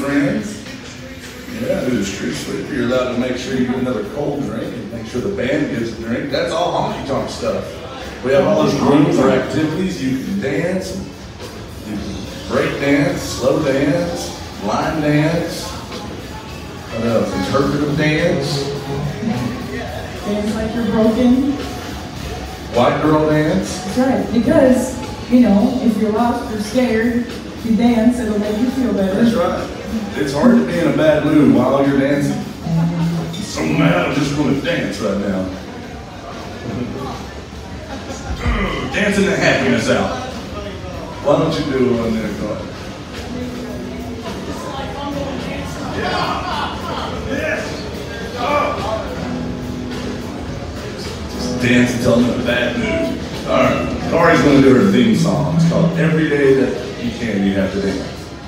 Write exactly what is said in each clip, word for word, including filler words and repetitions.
friends. Yeah, do the street sweep. You're allowed to make sure you get another cold drink and make sure the band gives a drink. That's all honky tonk stuff. We have all those rooms for activities. You can dance, you can break dance, slow dance, line dance, what else? Interpretive dance. Dance like you're broken. White girl dance. That's right, because, you know, if you're lost or scared, if you dance, it'll make you feel better. That's right. It's hard to be in a bad mood while you're dancing. I'm so mad, I'm just going to dance right now. Dancing the happiness out. Why don't you do one there, Carl? Yeah. Yes. Oh. Just dance until I'm in a bad mood. All right. Kari's going to do her theme song. It's called Every Day That You Can, You Have to Dance.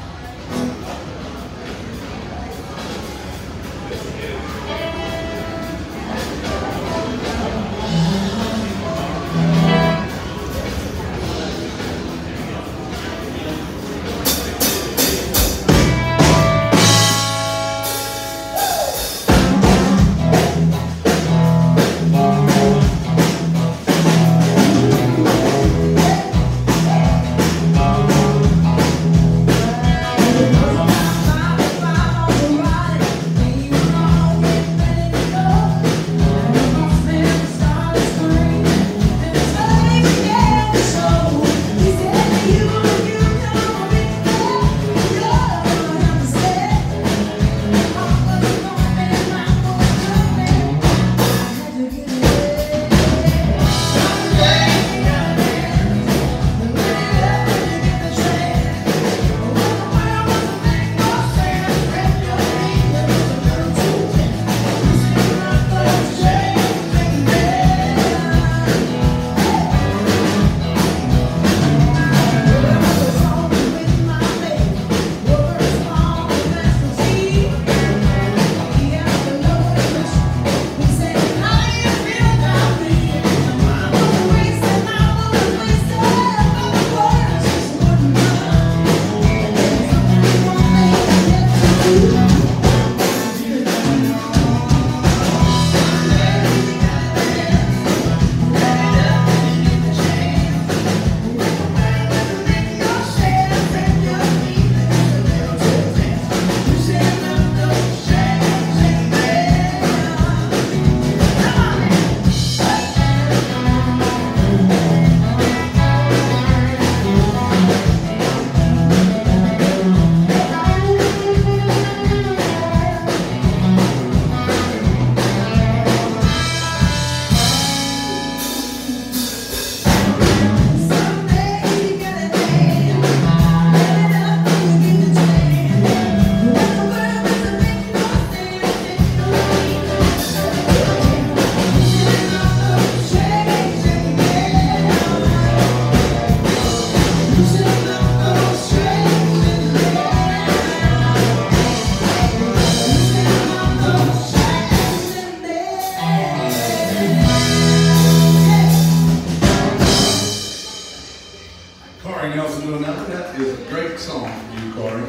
That is a great song for you, Kari.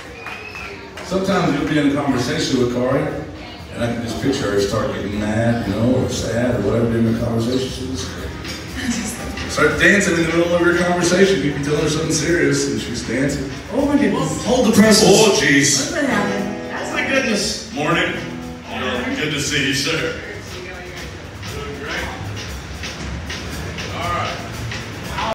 Sometimes you'll be in a conversation with Kari, and I can just picture her start getting mad, you know, or sad, or whatever in the conversation. She'll just start dancing in the middle of her conversation. You can tell her something serious, and she's dancing. Oh my goodness. Hold the presses. Oh, jeez. What's been happening? That's my goodness. Morning. Good to see you, sir.